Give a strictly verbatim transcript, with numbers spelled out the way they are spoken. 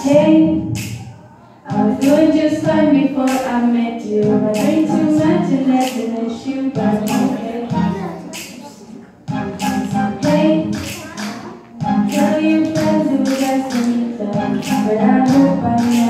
Hey, I was doing just fine before I met you. I drink too much and that's an issue, but I'm okay. Hey, tell your friends it was just me, but I hope I know.